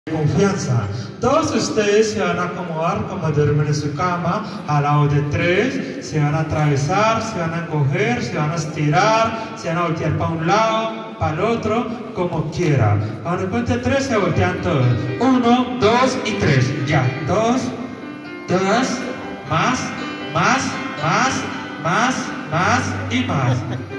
Confianza. Todos ustedes se van a acomodar como duermen en su cama, al lado de tres, se van a atravesar, se van a encoger, se van a estirar, se van a voltear para un lado, para el otro, como quieran. Cuando cuente tres se voltean todos. 1, 2 y 3. Ya. 2, más y más.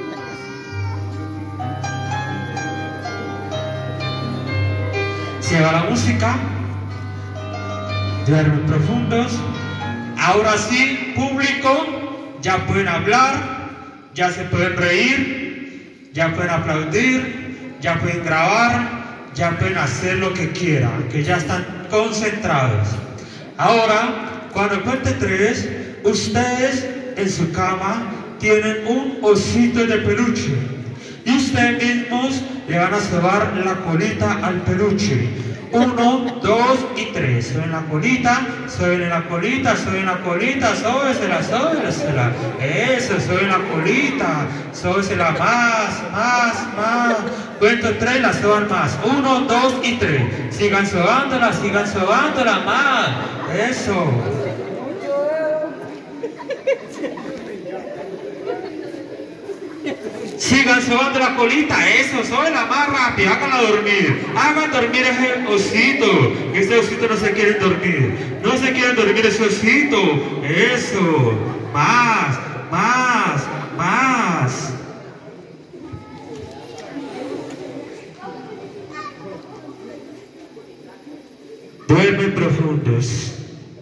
Se va la música, duermen profundos. Ahora sí, público, ya pueden hablar, ya se pueden reír, ya pueden aplaudir, ya pueden grabar, ya pueden hacer lo que quieran, que ya están concentrados. Ahora, cuando cuente tres, ustedes en su cama tienen un osito de peluche. Y ustedes mismos le van a sobar la colita al peluche. 1, 2 y 3. Suben la colita, suben la colita, suben la colita, sóbesela. Eso, suben la colita, sóbesela más. Cuento 3, la soban más. 1, 2 y 3. Sigan sobándola más. Eso. Sigan sobando la colita, eso, sóbela más rápido, háganla dormir. Hagan dormir ese osito, que ese osito no se quiere dormir. No se quiere dormir ese osito, eso. Más. Duermen profundos.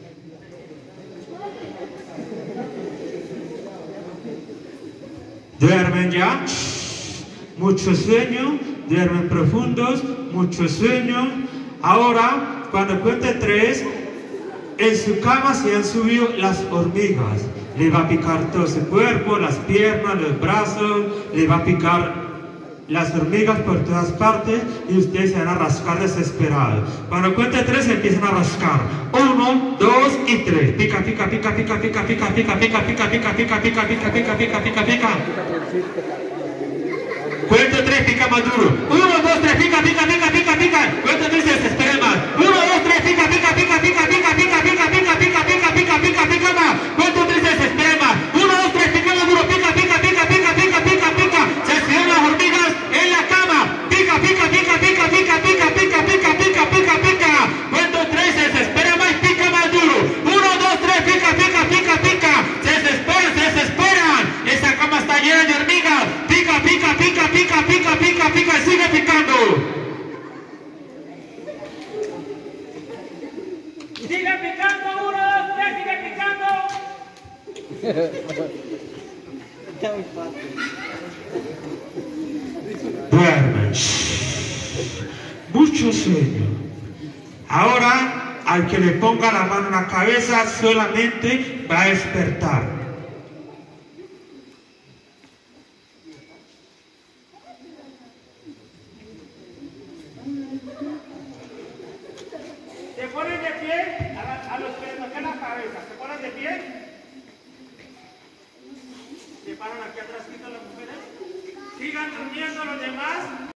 Duermen ya, mucho sueño, duermen profundos, mucho sueño. Ahora, cuando cuente 3, en su cama se han subido las hormigas. Le va a picar todo su cuerpo, las piernas, los brazos, le va a picar las hormigas por todas partes y ustedes se van a rascar desesperados. Cuando cuente 3 se empiezan a rascar. 1, 2 y 3. Pica. Cuento 3, pica más duro. 1, 2, 3, pica. Cuento 3 se desespera más. 1, 2, 3, pica más. Cuento 3 se desespera más. 1, 2, 3, pica más duro. Pica. Se subieron las hormigas en la cama. Pica. Cuento 3 se desespera más y pica más duro. 1, 2, 3, pica. Se desesperan. Esa cama está llena de hormigas. Pica. Sigue picando. Sigue picando. 1, 2, 3, sigue picando. Duermen. Mucho sueño. Ahora, al que le ponga la mano en la cabeza, solamente va a despertar. Se ponen de pie, a los que les toquen la cabeza, se ponen de pie. Se paran aquí atrás las mujeres. Sigan durmiendo los demás.